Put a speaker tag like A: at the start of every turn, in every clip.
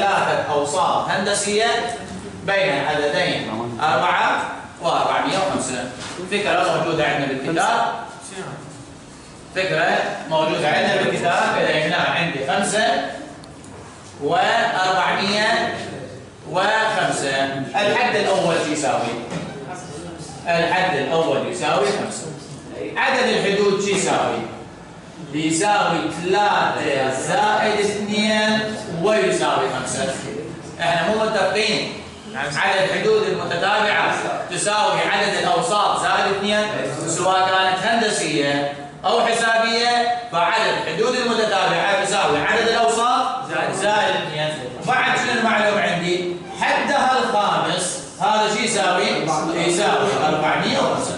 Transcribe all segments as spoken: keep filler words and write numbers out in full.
A: ثلاثة أوصاف هندسية بين العددين أربعة وأربعمائة وخمسة. فكرة موجودة عندنا بالكتاب، فكرة موجودة عندنا بالكتاب. إذا هنا عندي خمسة وأربعمائة وخمسة، الحد الأول شو يساوي؟ الحد الأول يساوي خمسة. عدد الحدود شو يساوي؟ يساوي ثلاثة زائد اثنين ويساوي خمسة. احنا مو متفقين عدد الحدود المتتابعة تساوي عدد الأوساط زائد اثنين، سواء كانت هندسية أو حسابية، فعدد الحدود المتتابعة تساوي عدد الأوساط زائد اثنين. بعد شنو المعلوم عندي؟ حدها الخامس هذا شو يساوي؟ يساوي أربعمائة وخمسة.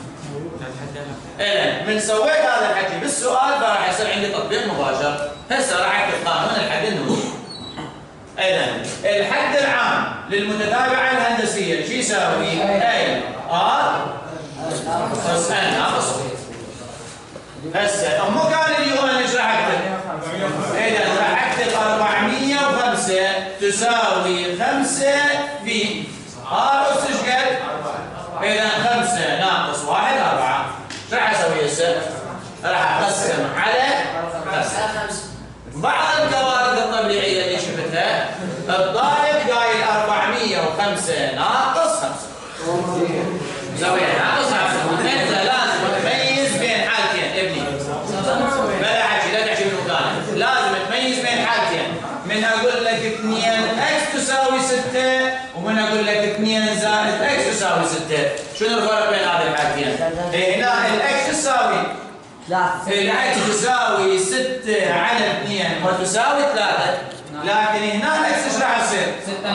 A: إذا من سويت هذا الحكي بالسؤال فراح يصير عندي تطبيق مباشر. هسه راح اكتب قانون الحد النهائي. إذا الحد العام للمتتابعة الهندسية شو يساوي؟ أي آر أس إن ناقص. هسه مو كان اليو إن ايش راح اكتب؟ إذا راح اكتب أربعمائة وخمسة تساوي خمسة في آر أس ايش قد؟ إذا خمسة ناقص واحد أربعة. شو راح اسوي هسه؟ راح اقسم على خمسة. بعض الكوارث الطبيعيه اللي شفتها الطالب قايل أربعمائة وخمسة ناقص خمسة. سويها ناقص خمسة. انت لازم تميز بين حالتين ابني. بلا حكي لا تحكي بالمكان. لازم تميز بين حالتين. من اقول لك اثنين اكس تساوي ستة ومن اقول لك اثنين زائد اكس تساوي ستة. شنو الفرق بين هذه الحالتين؟ هنا الاكس تساوي الاكس تساوي ستة على اثنين وتساوي ثلاثة، لكن هنا الاكس ايش راح يصير؟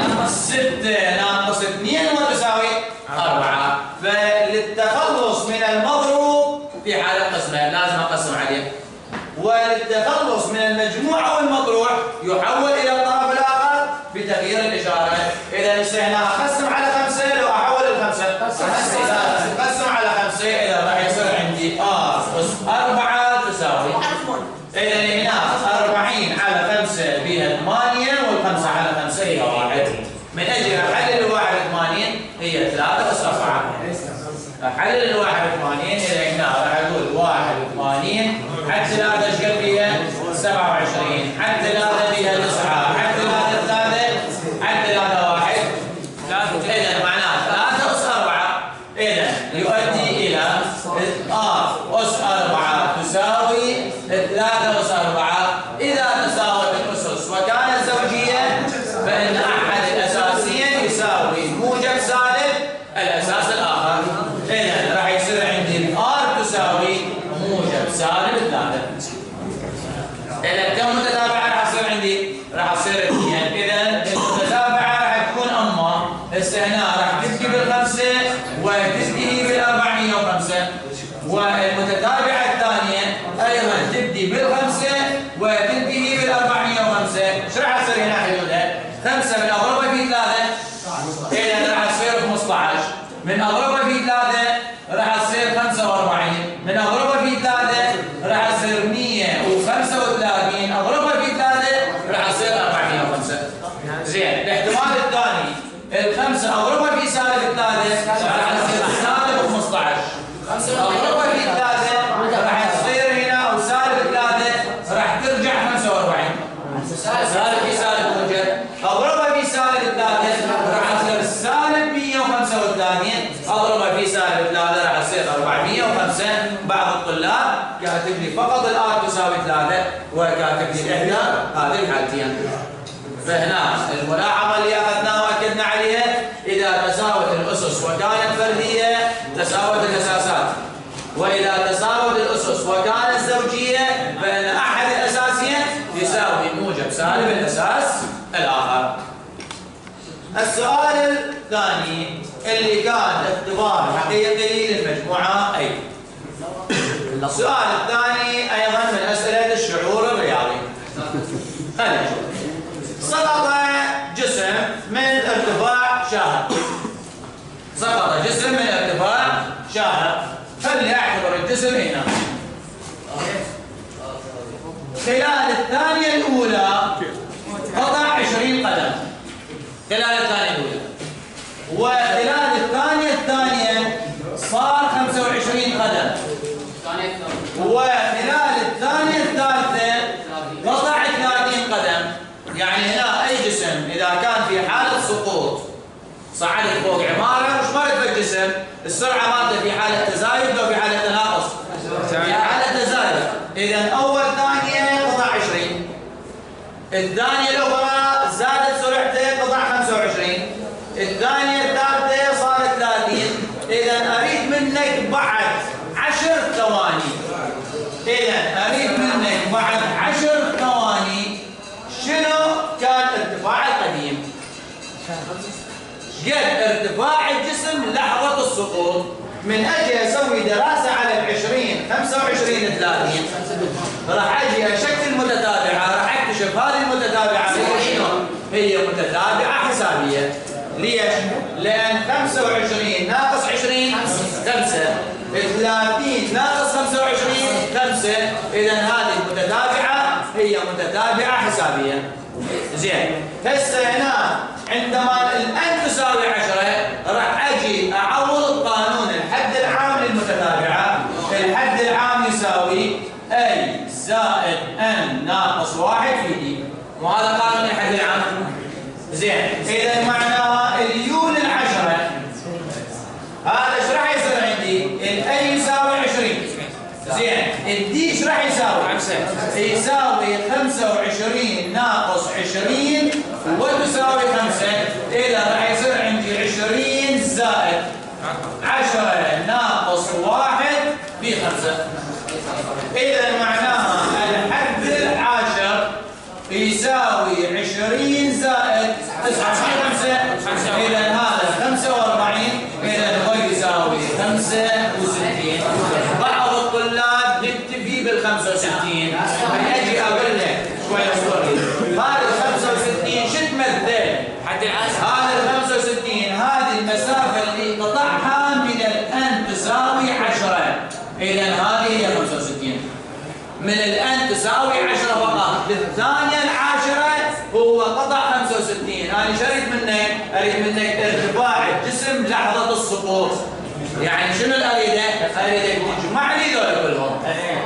A: ستة ناقص اثنين وتساوي أربعة. فللتخلص من المضروب في حالة قسمة لازم اقسم عليه، وللتخلص من المجموع والمطروح يحول الى الطرف الاخر بتغيير الاشاره. اذا هنا اقسم على خمسه، لو احول الخمسه اقسم على خمسه اذا راح يصير عندي ار اس أربعة تساوي، اذا هنا أربعين على خمسة بها ثمانية والخمسه على خمسة هي واحد. من اجل احلل الواحد ثمانين هي ثلاثة اس أربعة. احلل الواحد ثمانين اذا هنا راح اقول واحد ثمانين حد ثلاثة ايش قد بيها؟ سبعة وعشرين، حد ثلاثة بيها تسعة، حد ثلاثة ثلاثة، حد ثلاثة واحد. إذا معناه ثلاثة أس أربعة. إذا يؤدي إلى آر أس أربعة تساوي ثلاثة أس أربعة. إذا تساوت الأسس وكانت زوجية فإن أحد الأساسين يساوي موجب سالب الأساس الآخر. إذا راح يصير عندي الآر تساوي موجب سالب ثلاثة. إذا كم متتابعة راح يصير عندي؟ راح يصير اثنين. إذا المتتابعة راح تكون أما هسه هنا راح تبدي بالخمسة وتنتهي بالأربعمائة وخمسة، والمتتابعة الثانية أيضا تبدي بالخمسة وتنتهي بالأربعمائة وخمسة. ايش راح يصير هنا حدودها؟ خمسة من أضربها في ثلاثة إذا راح يصير خمسة عشر، من أضربها في ثلاثة راح يصير خمسة وأربعين، من أضربها في ثلاثة راح يصير مئة وخمسة وثلاثين، أضربها في ثلاثة راح يصير أربعمائة وخمسة. زين، الاحتمال الثاني الخمسة أضربها في سالب ثلاثة راح يصير سالب خمسة عشر، أضربها في ثلاثة راح يصير هنا أو سالب ثلاثة راح ترجع خمسة وأربعين، سالب في سالب موجب، أضربها في سالب ثلاثة راح يصير سالب مئة وخمسة وثلاثين، أضربها في سالب ثلاثة راح يصير أربعمائة وخمسة. بعض الطلاب كاتب لي فقط الآر تساوي ثلاثة وكاتب لي إحدى هذه الحالتين. فهنا الملاحظة اللي أخذناها وأكدنا عليها إذا تساوت الأسس وكانت فردية تساوت الأساسات، وإذا تساوت الأسس وكانت زوجية فإن أحد الأساسين يساوي موجب سالب الأساس الآخر. السؤال الثاني اللي كان اختبار حقيقي للمجموعة أي. السؤال الثاني أيضا من أسئلة الشعور الرياضي. خلينا نشوف. سقط جسم من ارتفاع شاهق. سقط جسم من ارتفاع شاهق. خلي أعتبر الجسم هنا. خلال الثانية الأولى قطع عشرين قدم. خلال الثانية الأولى. وخلال الثانية الثانية صار خمسة وعشرين قدم. وخلال الثانية الثالثة قطع ثلاثين قدم. يعني هنا أي جسم إذا كان في حالة سقوط صعد فوق عمارة وش مرت بالجسم؟ السرعة مالته في حالة تزايد لو في حالة تناقص؟ في حالة تزايد. إذا أول ثانية قطع عشرين. الثانية الأخرى زادت سرعته قطع خمسة وعشرين. الثانية الثالثة صارت ثلاثين. إذا أريد منك بعد عشر ثواني. إذا أريد منك بعد عشر ثواني شنو كان ارتفاع القديم؟ قد ارتفاع الجسم لحظة السقوط. من أجي أسوي دراسة على العشرين خمسة وعشرين ثلاثين راح أجي أشكل متتابعة. راح أكتشف هذه المتتابعة هي شنو؟ هي متتابعة حسابية. ليش؟ لأن خمسة وعشرين ناقص عشرين خمسة، ثلاثين ناقص خمسة وعشرين خمسة. إذا هذه المتتابعة هي متتابعة حسابية. زين، هسه هنا عندما الان تساوي عشرة راح اجي اعوض قانون الحد العام للمتتابعه. الحد العام يساوي اي زائد ان ناقص واحد في دي، وهذا قانون الحد العام. زين، اذا معناها اليو للعشرة هذا ايش راح يصير عندي؟ الاي يساوي عشرين. زين، الدي ايش راح يساوي؟ يساوي خمسة وعشرين ناقص عشرين وتساوي خمسة. إذا راح يصير عندي عشرين زائد عشرة ناقص واحد في خمسة. إذا معناها الحد العاشر يساوي عشرين زائد تسعة في خمسة. إذا هذا خمسة وأربعين. إذا هو يساوي خمسة وستين. بعض الطلاب نكتفي بال خمسة وستين. أجي أقول لك شوي أصبري. هذا ال خمسة وستين شو تمثل؟ حتى هذا ال خمسة وستين هذه المسافة اللي قطعها من الآن تساوي عشرة. إذا هذه هي خمسة وستين. من الآن تساوي عشرة فقط. للثانية العاشرة هو قطع خمسة وستين. أنا شو أريد منك؟ أريد منك ارتفاع الجسم لحظة السقوط. يعني شنو اللي أريده؟ أريدك تجمع لي ذولا كلهم.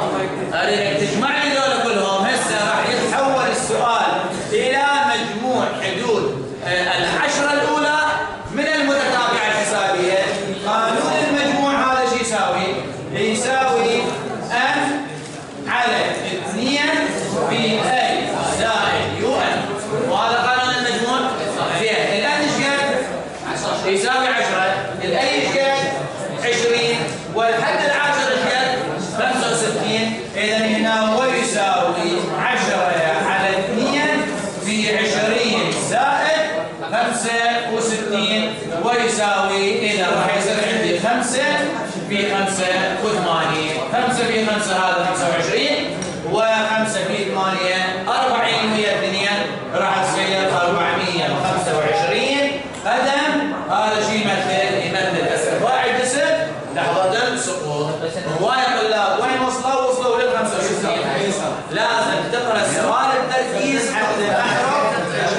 A: أريدك تجمع لي ذولا كلهم. هسه راح يتحول السؤال إلى مجموع حدود العشرة الأولى من المتتابعة الحسابية. قانون المجموع هذا شو يساوي؟ يساوي ان على اثنين في اي زائد يو ان، وهذا قانون المجموع. زين، الان ايش قد؟ يساوي عشرة. الاي ايش قد؟ عشرين. والحد العاشر ايش قد؟ خمسة وستين. اذا هنا هو يساوي عشرة على اثنين في عشرين زائد خمسة وستين ويساوي. اذا راح يصير عندي خمسة في خمسة وثمانية. خمسة في خمسة هذا خمسة وعشرين، وخمسة في ثمانية أربعين ويا اثنين راح تصير أربعمية وخمسة وعشرين قدم. هذا شيء يمثل يمثل ارتفاع الجسم لحظة السقوط. هواية طلاب وين وصلوا؟ وصلوا لل خمسة وستين. لازم تقرأ السؤال التركيز حتى نعرف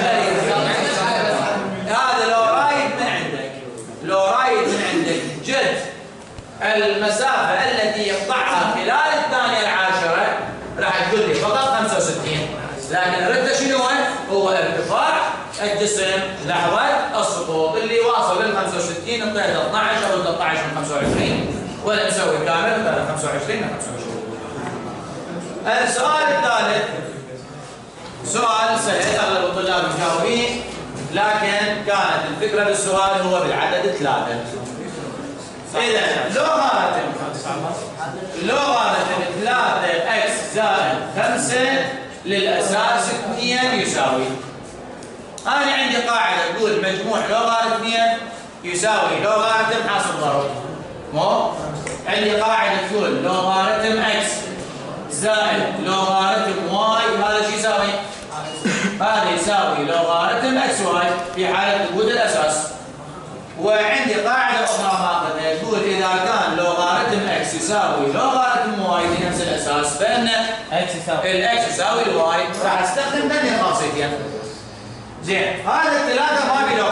A: هذا. لو رايد من عندك لو رايد من عندك جد المسافة التي يقطعها خلال الثانية العاشرة راح تقول لي فقط خمسة وستين، لكن ردة شنو هو ارتفاع الجسم لحظة السقوط اللي واصل لل خمسة وستين. انطيته اثنعش او ثلاثة عشر من خمسة وعشرين ولا نسوي كامل انطيته خمسة وعشرين من خمسة وعشرين. السؤال الثالث سؤال سهل اغلب الطلاب مجاوبين، لكن كانت الفكرة بالسؤال هو بالعدد ثلاثة. إذا لو غارتم لو غارتم ثلاثة إكس زائد خمسة للأساس اثنين يساوي. أنا عندي قاعدة تقول مجموع لوغاريتم اثنين يساوي لوغاريتم حاصل ضرب. مو عندي قاعدة تقول لوغاريتم إكس زائد لوغاريتم واي هذا شو يساوي؟ هذا يساوي لوغاريتم إكس واي في حالة وجود الأساس. وعندي قاعدة أخرى ماخذها تقول إذا كان لوغاريتم إكس يساوي لوغاريتم واي في نفس الأساس فإن الإكس يساوي الواي. راح أستخدم ذني الخاصيتين. زين، هذا الثلاثة ما بي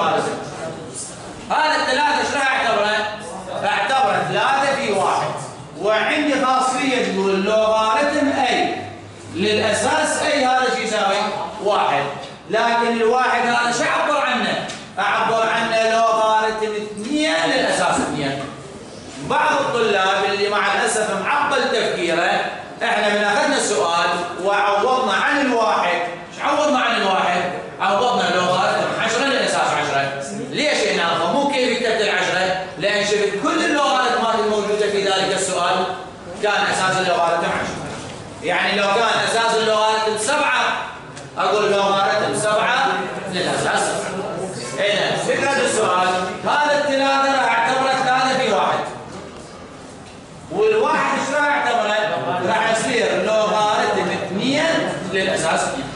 A: أقول لوغاريتم أي للأساس أي هذا شو يساوي؟ واحد. لكن الواحد هذا شو أعبر عنه؟ أعبر عنه لوغاريتم اثنين للأساس اثنين. بعض الطلاب اللي مع الأسف معقل تفكيره، احنا من أخذنا السؤال وعوضنا عن الواحد، ايش عوضنا عن الواحد؟ عوضنا لوغاريتم عشرة للأساس عشرة. ليش هنا؟ مو كيف كتبت العشرة؟ لأن شفت كل اللوغاريتمات الموجودة في ذلك السؤال كان أساس اللوغاريتم عشرة. يعني لو كان أساس اللوغاريتم سبعة أقول لوغاريتم سبعة للأساس سبعة. إذا فكرة السؤال هذا الثلاثة راح أعتبره ثلاثة في واحد. والواحد ايش راح اعتبره؟ راح يصير لوغاريتم اثنين للأساس اثنين.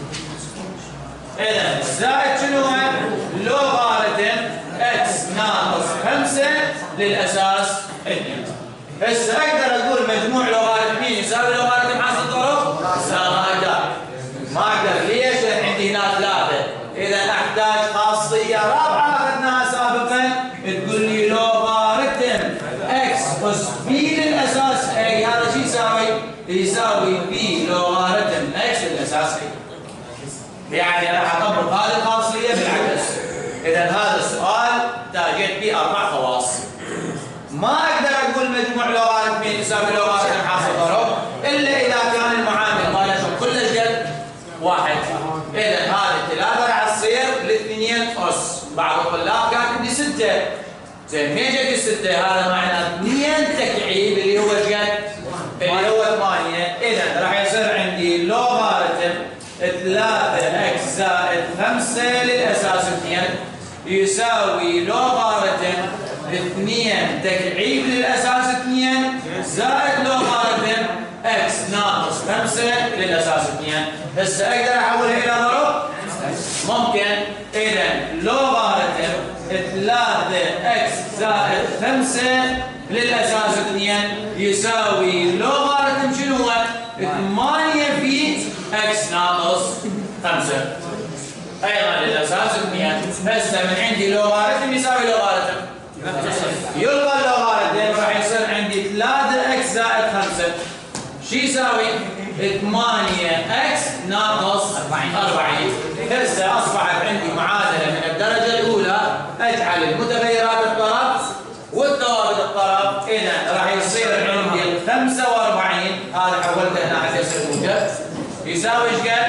A: إذا زائد شنو هو؟ لوغاريتم اكس ناقص خمسة للأساس اثنين. هسه أقدر أقول مجموع لوغاريتم اثنين يساوي لوغاريتم حاصل ضرب؟ لا ما أقدر. ما أقدر ليش؟ لأن عندي هنا ثلاثة. إذا أحتاج خاصية رابعة أخذناها سابقا تقول لي لوغاريتم اكس أس بي للأساس أي هذا شو يساوي؟ يساوي بي لوغاريتم اكس للأساس أي. يعني راح أطبق هذه الخاصية بالعكس. إذا هذا السؤال تاجت به أربع خواص. ما أقدر أقول مجموع لوغاريتمين يساوي لوغاريتم حاصل ضرب إلا إذا كان المعامل مالتهم كلش قد واحد. إذا هذه الثلاثة راح تصير الاثنين أس. بعض الطلاب كاتب لي ستة. زين مين جت الستة؟ هذا معناه اثنين تكعيب اللي هو قد؟ اللي هو ثمانية. إذا راح يصير عندي لوغاريتم ثلاثة اكس زائد خمسة للأساس اثنين يساوي لوغاريتم اثنين تكعيب للأساس اثنين زائد لوغاريتم اكس ناقص خمسة للأساس اثنين. هسه أقدر أحولها إلى ضرب؟ ممكن. إذا لوغاريتم ثلاثة اكس زائد خمسة للأساس اثنين يساوي لوغاريتم شنو هو؟ ثمانية في اكس ناقص خمسة أيضا للأساس اثنين. هسه من عندي لوغاريتم يساوي لوغاريتم يلغى اللوغاريتم راح يصير عندي ثلاثة اكس زائد خمسة شو يساوي؟ ثمانية اكس ناقص أربعين. هسه أصبحت عندي معادلة من الدرجة الأولى أجعل المتغيرات الطرف والثوابت الطرف. إذا راح يصير عندي خمسة وأربعين هذا حولته هنا حتى يصير موجب يساوي ايش قد؟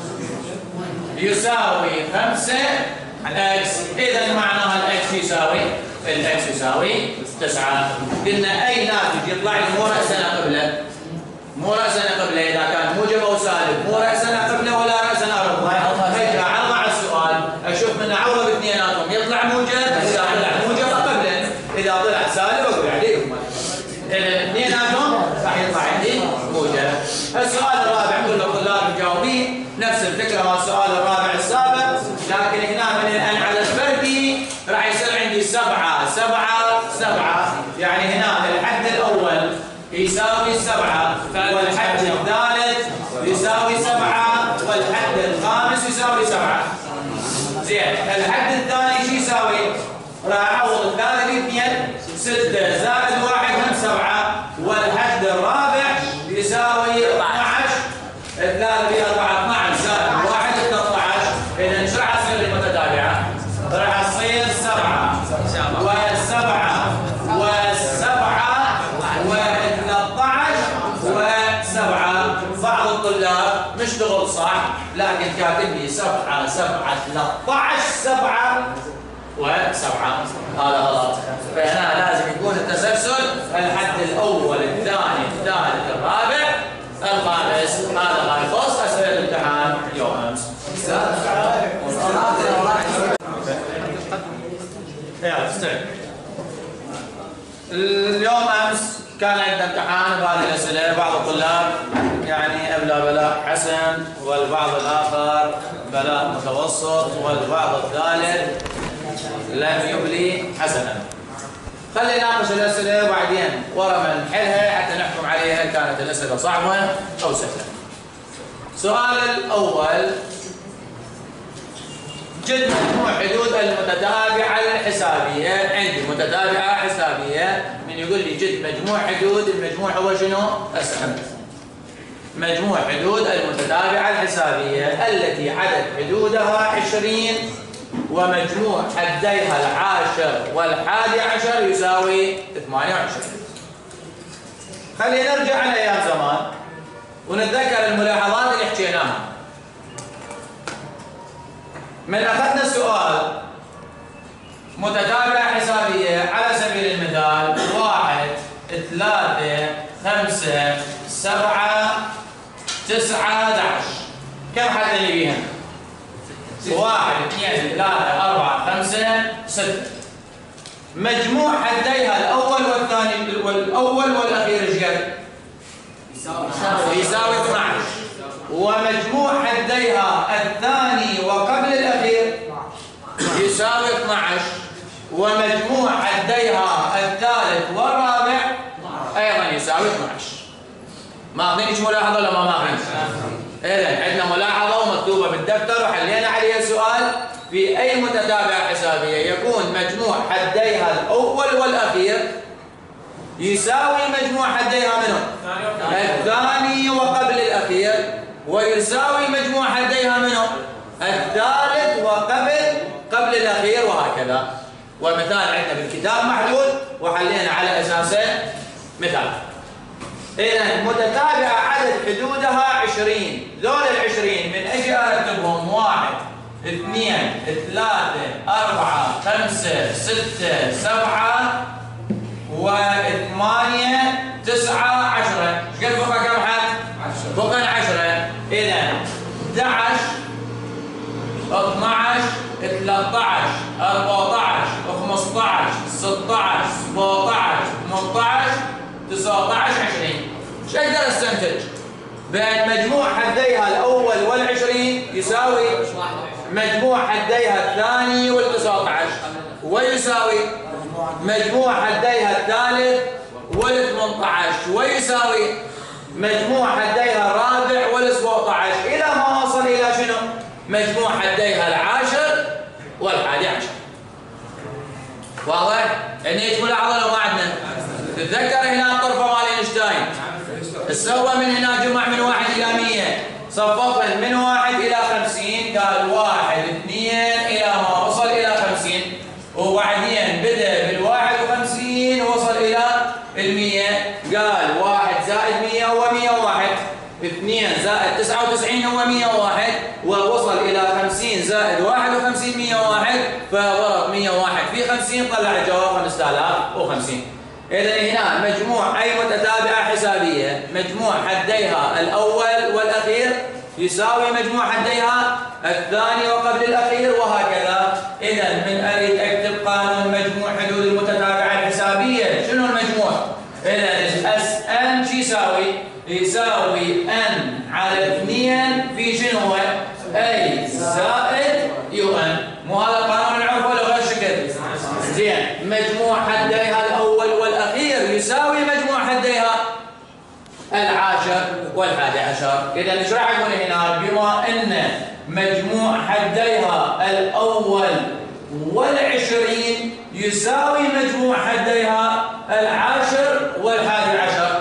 A: يساوي خمسة اكس. إذا معناها الاكس يساوي الاكس يساوي تسعة. قلنا أي ناتج يطلع لي مو رأسنا قبله مو رأسنا قبله إذا كان موجب أو سالب مو رأسنا قبله ولا رأسنا ربه. أرجع أضع السؤال أشوف من أعوض باثنيناتهم يطلع موجب. إذا طلع موجب أقبله إذا طلع سالب أقول عليهم. اثنيناتهم راح يطلع عندي موجب. السؤال الرابع كل الطلاب مجاوبين نفس الفكرة مع السؤال الرابع السابق، لكن هنا من الآن على الفردي راح يصير عندي سبعة سبعة سبعة. يعني هنا الحد الأول يساوي سبعة والحد الثالث يساوي سبعة والحد الخامس يساوي سبعة. زين الحد الثاني شو يساوي؟ راح أعوض الثالث اثنين ستة زائد واحد هم سبعة والحد الرابع يساوي اثني عشر. الثالث في أربعة اثني عشر زائد واحد ثلاثة عشر. إذا ايش راح تصير المتتابعة؟ راح تصير سبعة وسبعة وسبعة وثلاثة عشر وسبعة. بعض الطلاب مشتغل صح لكن كاتب لي سبعة سبعة ثلاثة عشر سبعة وسبعة هذا غلط. فهنا لازم يكون التسلسل الحد الأول الثاني الثالث الرابع الخامس. هذا ما يخص أسئلة الامتحان يوم أمس. اليوم أمس كان عندنا امتحان بهذه الأسئلة. بعض الطلاب يعني أبلى بلاء حسن والبعض الآخر بلاء متوسط والبعض الثالث لم يبلي حسنا. خلينا نناقش الأسئلة وبعدين ورا ما نحلها حتى نحكم عليها كانت الأسئلة صعبة أو سهلة. السؤال الأول جد مجموع حدود المتتابعة الحسابية. عندي متتابعة حسابية من من يقول لي جد مجموع حدود، المجموع هو شنو؟ أسأل مجموع حدود المتتابعة الحسابية التي عدد حدودها عشرين ومجموع حديها العاشر والحادي عشر يساوي ثمانية وعشرين. خلينا نرجع على أيام زمان ونتذكر الملاحظات اللي حكيناها. من أخذنا السؤال متتابعة حسابية على سبيل المثال واحد ثلاثة خمسة سبعة تسعة أحد عشر، كم حد اللي بيها؟ واحد اثنين ثلاثة أربعة خمسة ستة. مجموع حديها الأول والثاني والأول والأخير ايش قد؟ يساوي اثني عشر. ومجموع حديها الثاني وقبل الأخير يساوي اثني عشر. ومجموع حديها الثالث والرابع أيضا يساوي اثني عشر. ماخذين ايش ملاحظة ولا ما ماخذين؟ إذن عندنا ملاحظة ومكتوبة بالدفتر وحلينا عليها سؤال. في أي متتابعة حسابية يكون مجموع حديها الأول والأخير يساوي مجموع حديها منه الثاني وقبل الأخير، ويساوي مجموع حديها منه الثالث وقبل قبل الأخير، وهكذا. والمثال عندنا بالكتاب محدود وحلينا على أساسه مثال. إذن متتابعة عدد حدودها عشرين. ذول العشرين من أجي أرتبهم واحد اثنين ثلاثة أربعة خمسة ستة سبعة وثمانية تسعة عشرة. ايش قد بقى كم حد؟ بقى عشرة. إذن أحد عشر اثني عشر ثلاثة عشر أربعة عشر خمسة عشر ستة عشر سبعة عشر ثمانية عشر تسعة عشر عشرين. ايش اقدر استنتج؟ بأن مجموع حديها الأول والعشرين يساوي مجموع حديها الثاني والتسعة عشر، ويساوي مجموع حديها الثالث والثمانية عشر، ويساوي مجموع حديها الرابع والسبعة عشر، إلى ما وصل إلى شنو؟ مجموع حديها العاشر والحادي عشر. واضح؟ يعني ايش ملاحظة لو ما عندنا؟ تتذكر هنا الطرفة مال اينشتاين سوى من هنا جمع من واحد إلى مية، صففن من واحد إلى خمسين، قال واحد اثنين إلى ما وصل إلى خمسين، وبعدين بدأ بالواحد وخمسين ووصل إلى المية، قال واحد زائد مية هو مية وواحد، اثنين زائد تسعة وتسعين هو مية وواحد، ووصل إلى خمسين زائد واحد وخمسين مية وواحد، فضرب مية وواحد في خمسين طلع الجواب خمسة آلاف وخمسين. إذا هنا مجموع أي متتابعة حسابية مجموع حديها الأول والأخير يساوي مجموع حديها الثاني وقبل الأخير، وهكذا. إذا من أريد أكتب قانون مجموع حدود المتتابعة الحسابية، شنو المجموع؟ إذا اس ان شو يساوي؟ يساوي ان على اثنين في شنو هو؟ اي زائد يو ان. مو هذا القانون العرف ولا غير شكل؟ زين. مجموع حديها الأول والأخير يساوي مجموع حديها العاشر والحادي عشر. إذا ايش راح أقول هنا؟ بما أن مجموع حديها الأول والعشرين يساوي مجموع حديها العاشر والحادي عشر.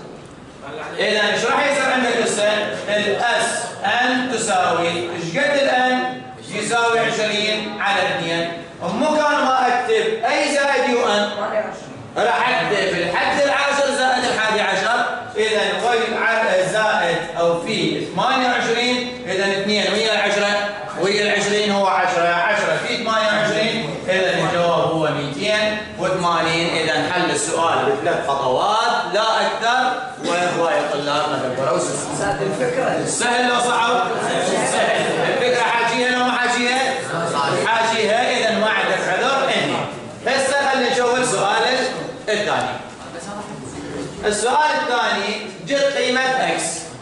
A: إذا ايش راح يصير عندك هسه؟ الاس ان تساوي ايش قد الان؟ يساوي عشرين على اثنين. مكان ما اكتب اي زائد يو ان راح اكتب الحد العاشر زائد الحادي عشر. اذا غير زائد او في ثمانية وعشرين، اذا اثنين ويا العشرة ويا العشرين هو عشرة، عشرة في ثمانية وعشرين، اذا الجواب هو مئتين وثمانين. اذا حل السؤال بثلاث خطوات لا اكثر. واخواني الطلاب ما تكبروا سهل الفكره. سهل لو صعب؟ سهل. الفكره حاجيها لو ما حاجيها؟ حاجيها. اذا ما عندك عذر. اني هسه خلينا نشوف السؤال الثاني. السؤال الثاني جد قيمه اكس.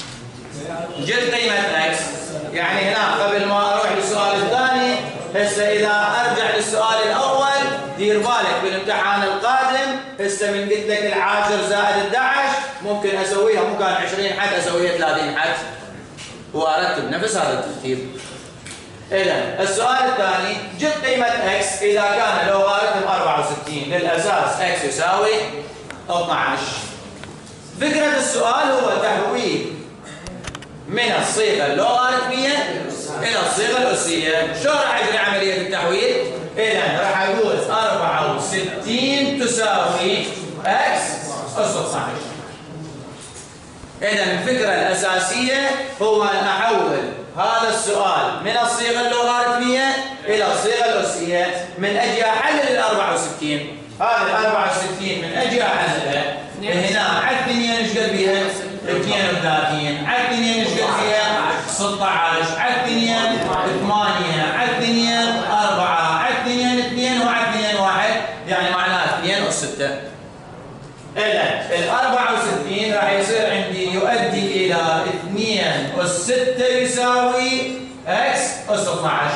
A: جد قيمه اكس يعني هنا قبل ما اروح للسؤال الثاني هسه اذا ارجع للسؤال الاول دير بالك بالامتحان القادم هسه من قلت لك العاشر زائد احد عشر ممكن اسويها مو كان عشرين حد اسويها ثلاثين حد وارتب نفس هذا الترتيب. اذا السؤال الثاني جد قيمه اكس اذا كان لوغاريتم أربعة وستين للاساس اكس يساوي اثنعش. فكرة السؤال هو تحويل من الصيغة اللوغاريتمية إلى الصيغة الأسية. شو راح يجري عملية التحويل؟ إذا راح أقول أربعة وستين تساوي إكس أس اثنعش. إذا الفكرة الأساسية هو أن أحول هذا السؤال من الصيغة اللوغاريتمية إلى الصيغة الأسية من أجل أحلل ال أربعة وستين. هذه ال أربعة وستين من أجل أحللها هنا على الثانية نشقد بها اثنين وثلاثين، على الثانية نشقد بها ستة عشر، على الثانية ثمانية، على الثانية أربعة، على الثانية اثنين وعلى الثانية واحد، يعني معناها اثنين أس ستة. إذا ال أربعة وستين راح يصير عندي يؤدي إلى اثنين أس ستة يساوي إكس أس اثنعش.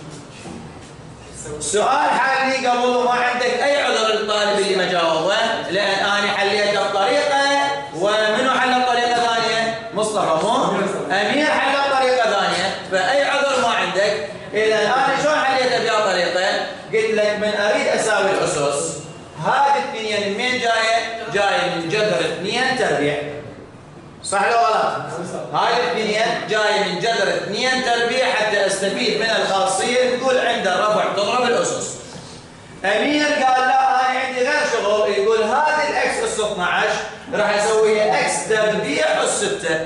A: سؤال حالي قبل ما عندك أي عذر للطالب اللي ما جاوبه، لأن أنا حليته بطريقة ومنو حل بطريقة ثانية؟ مصطفى مو؟ أمير حل بطريقة ثانية، فأي عذر ما عندك. إذا أنا شلون حليته بهذه الطريقة؟ قلت لك من أريد أساوي الأسس، هذه الاثنين منين جاية؟ جاية من جذر اثنين تربيع. صح ولا غلط؟ هاي الاثنين جاي من جذر اثنين تربيع حتى استفيد من الخاصيه تقول عند الرفع تضرب الاسس. امير قال لا انا عندي غير شغل، يقول هذه الاكس اس اثنعش راح اسويها اكس تربيع اس ستة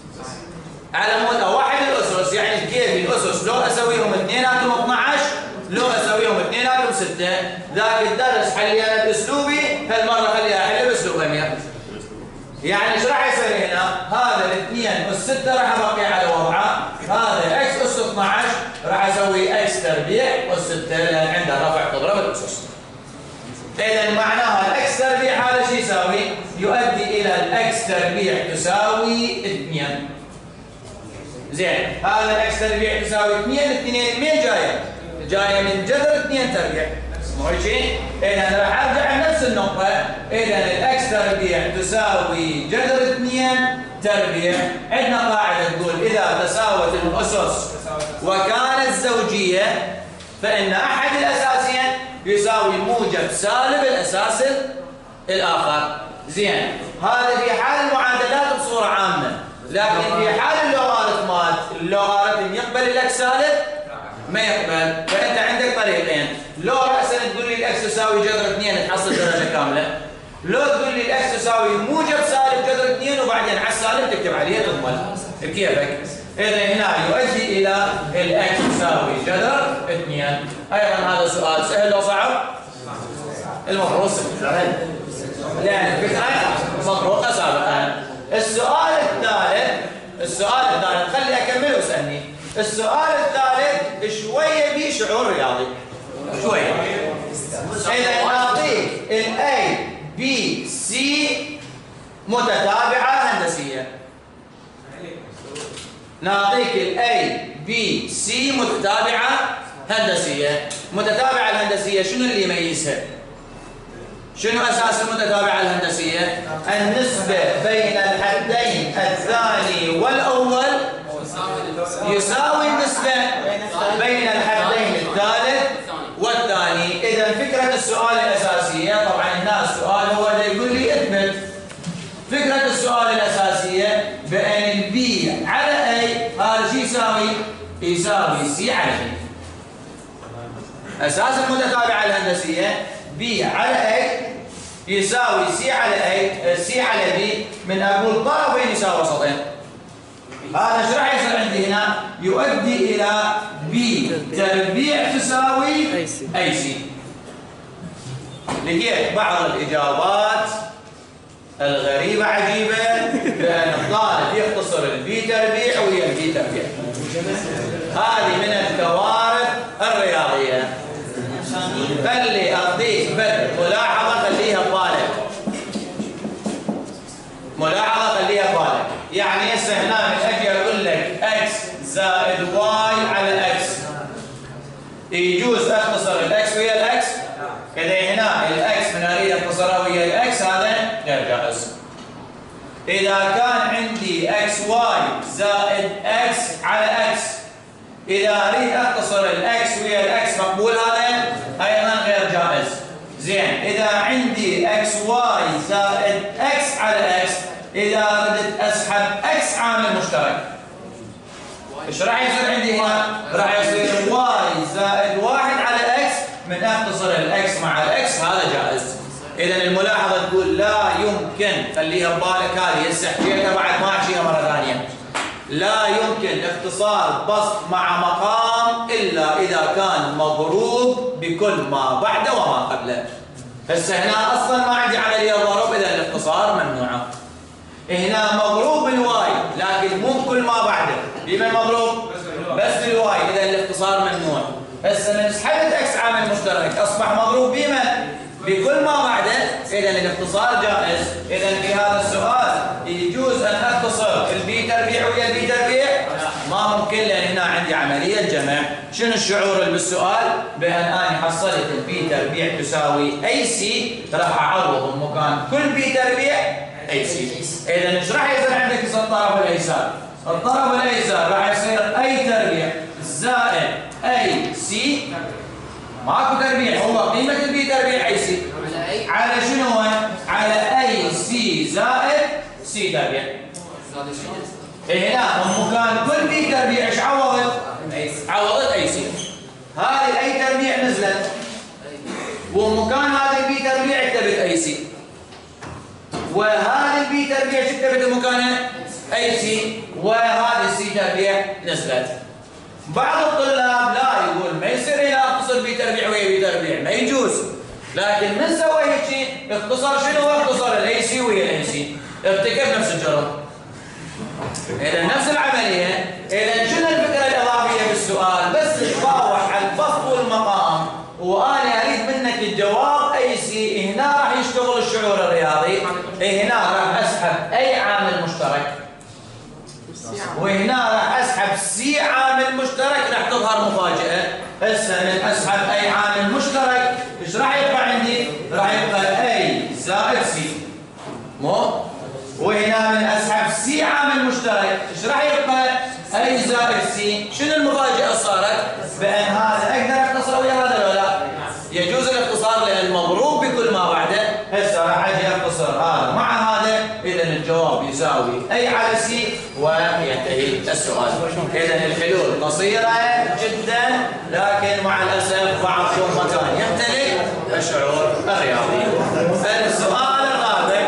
A: على مود واحد الاسس، يعني كيف الاسس لو اسويهم اثنيناتهم اثنعش لو اسويهم اثنيناتهم ستة. ذاك الدرس حلينا باسلوبي، هالمره خليها احل باسلوب امير. يعني ايش راح يصير هنا؟ هذا الاثنين اس ستة راح ابقي على وضعه، هذا اكس اس اثنعش راح اسوي اكس تربيع اس ستة لان عنده رفع تضرب الاسس. اذا معناها الاكس تربيع هذا شو يساوي؟ يؤدي الى الاكس تربيع تساوي اثنين. زين، هذا الاكس تربيع تساوي اثنين، الاثنين منين جايه؟ جايه من جذر اثنين تربيع. مو شيء؟ إذا راح أرجع لنفس النقطة، إذا الإكس تربيع تساوي جذر اثنين تربيع، عندنا قاعدة تقول إذا تساوت الأسس وكانت زوجية فإن أحد الأساسين يساوي موجب سالب الأساس الآخر. زين، هذا في حال المعادلات بصورة عامة، لكن في حال اللوغاريتمات اللوغاريتم يقبل الإكس سالب؟ ما يقبل. فأنت عندك طريقين، لو رأسا تقول لي الإكس تساوي جذر اثنين تحصل درجة كاملة، لو تقول لي الإكس تساوي موجب سالب جذر اثنين وبعدين على السالب تكتب عليه تضمن بكيفك. إذا هنا يؤدي إلى الإكس تساوي جذر اثنين. أيضا هذا سؤال سهل لو صعب؟ المفروض سهل، لأن الفكرة مطروحة سابقا. السؤال الثالث السؤال الثالث خلي أكمل واسألني. السؤال الثالث شوية بيه شعور رياضي شوية. إذا نعطيك ال A B C متتابعة هندسية، نعطيك ال A B C متتابعة هندسية. متتابعة الهندسية شنو اللي يميزها؟ شنو أساس المتتابعة الهندسية؟ النسبة بين الحدين الثاني والأول يساوي النسبة بين الحدين الثالث والثاني. إذا فكرة السؤال الأساسية، طبعا هنا السؤال هو اللي يقول لي اثبت. فكرة السؤال الأساسية بأن البي على أي هذا شو يساوي؟ يساوي سي على بي. أساس المتتابعة الهندسية بي على أي يساوي سي على أي، سي على بي من أقول طرفين يساوي وسطين. هذا ايش راح يصير عندي هنا؟ يؤدي الى بي تربيع تساوي اي سي. لقيت بعض الاجابات الغريبه عجيبه بان الطالب يختصر البي تربيع ويا البي تربيع. هذه من الكوارث الرياضيه. خلي اعطيك بد ملاحظه خليها ببالك. ملاحظه خليها ببالك. يعني هسه هنا من اجي اقول لك اكس زائد واي على اكس، يجوز اختصر الاكس ويا الاكس؟ اذا هنا الاكس من اريد اختصرها ويا الاكس هذا غير جائز. اذا كان عندي اكس واي زائد اكس على اكس، اذا اريد اختصر الاكس ويا الاكس مقبول هذا ايضا غير جائز. زين، اذا عندي اكس اكس واي زائد اكس على اكس اذا ردت اسحب اكس عامل مشترك. ايش راح يصير عندي هنا؟ راح يصير واي زائد واحد على اكس من اختصر الاكس مع الاكس، هذا جائز. اذا الملاحظه تقول لا يمكن، خليها ببالك هذه هسه حكيتها بعد ما احكيها مره ثانيه. لا يمكن اختصار بسط مع مقام الا اذا كان مضروب بكل ما بعده وما قبله. هسه هنا اصلا ما عندي عمليه ضرب، اذا الاختصار ممنوعه. هنا مضروب بالواي لكن مو بكل ما بعده، بمن مضروب؟ بس بالواي، اذا الاختصار ممنوع. هسه من سحبت اكس عامل مشترك اصبح مضروب بمن؟ بكل ما بعده، اذا الاختصار جائز. اذا في هذا السؤال يجوز ان اختصر البي تربيع ويا البي تربيع؟ ما ممكن، لان هنا عندي عمليه جمع. شنو الشعور اللي بالسؤال؟ بان انا حصلت البي تربيع تساوي اي سي، راح اعوض مكان كل بي تربيع اي سي. اذا ايش راح يصير عندك الطرف الايسر؟ الطرف الايسر راح يصير اي تربيع زائد اي سي، ماكو تربيع، هو قيمه البي تربيع اي سي على شنو هو؟ على اي سي زائد سي تربيع. هنا مكان كل بي تربيع ايش عوضت؟ عوضت اي سي. هذه الاي تربيع نزلت، ومكان هذه البي تربيع كتبت اي سي، وهذه البي تربيع شو كتبت مكانها؟ اي سي، وهذه السي تربيع نزلت. بعض الطلاب لا يقول ما يصير هنا اختصر بي تربيع ويا بي تربيع، ما يجوز. لكن من سوى هيك شيء اختصر شنو؟ اختصر الاي سي ويا الاي سي، ارتكب نفس الجرم. اذا نفس العمليه. اذا شنو الفكره الاضافيه بالسؤال؟ بس تتفاوح على البسط والمقام، وانا اريد منك الجواب اي سي. هنا راح يشتغل الشعور الرياضي، هنا راح اسحب اي عامل مشترك، وهنا راح اسحب سي عامل مشترك، راح تظهر مفاجاه. هسه من اسحب اي عامل مشترك ايش راح يبقى عندي؟ راح يبقى اي زائد سي، مو؟ وهنا من اسحب سي عامل مشترك ايش راح يبقى؟ اي زائد سي. شنو المفاجاه صارت؟ بان هذا اقدر اختصره ويا هذا ولا لا؟ يجوز الاختصار لان المضروب بكل ما بعده. هسه راح اجي اختصر هذا مع هذا، اذا الجواب يساوي اي على سي وينتهي السؤال. اذا الحلول قصيره جدا، لكن مع الاسف بعضكم مكان يمتلك الشعور الرياضي. السؤال الرابع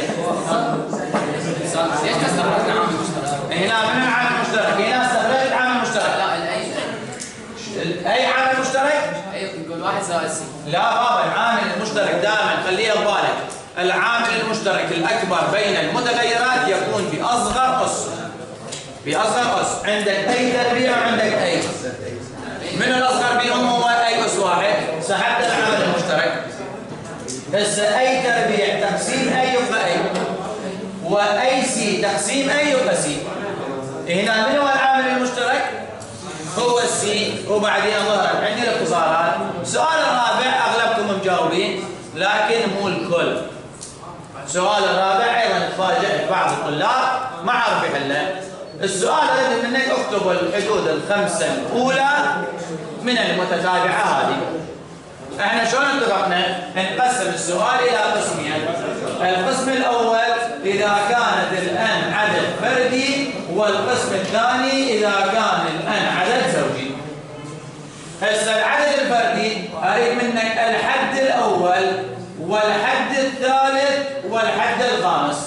B: ليش تستخرج عامل مشترك؟
A: هنا من العامل المشترك؟ هنا استخرجت عامل مشترك.
B: لا الاي
A: اي عامل مشترك؟
B: اي يقول واحد زائد سي.
A: لا بابا، العامل المشترك دائما خليها ببالك، العامل المشترك الاكبر بين المتغيرات يكون باصغر اس. باصغر اس، عندك اي تربيع وعندك اي. من الاصغر بهم هو اي اس واحد، سحبت العامل المشترك. هسه اي تربيع تقسيم اي يبقى اي، واي سي تقسيم اي يبقى سي. هنا من هو العامل المشترك؟ هو السي، وبعدين ظهرت عندي الاختصارات. السؤال الرابع اغلبكم مجاوبين لكن مو الكل. السؤال الرابع ايضا تفاجئت بعض الطلاب ما عرف يحله. السؤال اريد منك اكتب الحدود الخمسه الاولى من المتتابعه هذه. احنا شلون اتفقنا؟ نقسم السؤال الى قسمين. القسم الاول اذا كانت الان عدد فردي، والقسم الثاني اذا كان الان عدد زوجي. هسه العدد الفردي اريد منك الحد الاول والحد الثالث والحد الخامس.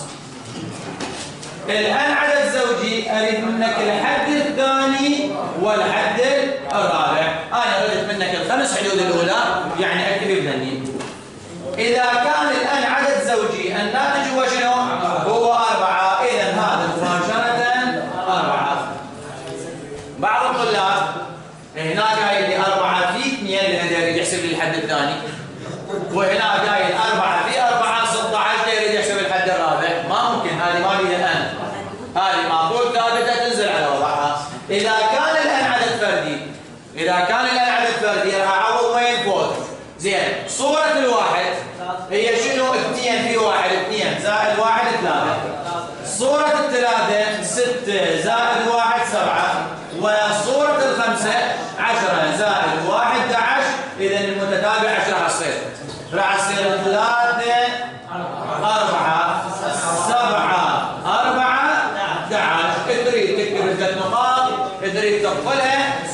A: الان عدد زوجي اريد منك الحد الثاني والحد الرابع. انا اريد منك الخمس حدود الاولى، يعني اكتب بذني. اذا كان الان عدد زوجي الناتج هو شنو؟ هو اربعه، اذا هذا مباشره اربعه. بعض الطلاب هنا قايل لي اربعه في اثنين لانه يريد يحسب لي الحد الثاني، وهنا قايل اربعه في اربعه ستة عشر يريد يحسب الحد الرابع. ما ممكن، هذه ما بيها الان، هذه معقول ثابته تنزل على وضعها. اذا كان الان عدد فردي، اذا كان الان عدد فردي راح اعوض وين فوق. زين، صورة الواحد هي شنو؟ اثنين في واحد، اثنين زائد واحد ثلاثة. صورة الثلاثة ستة زائد واحد سبعة، وصورة الخمسة عشرة زائد واحد احد عشر. إذا المتتابع ايش راح تصير؟ راح تصير ثلاثة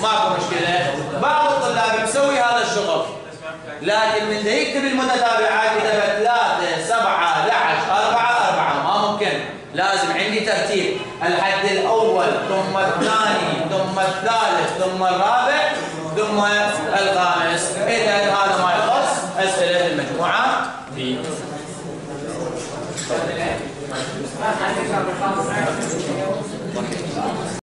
A: ماكو مشكلة. بعض الطلاب بيسوي هذا الشغل، لكن من يكتب المتتابعات كتب ثلاثة سبعة أحد عشر أربعة أربعة، ما ممكن. لازم عندي ترتيب، الحد الأول ثم الثاني ثم الثالث ثم الرابع ثم الخامس. إذا هذا ما يخص أسئلة المجموعة B.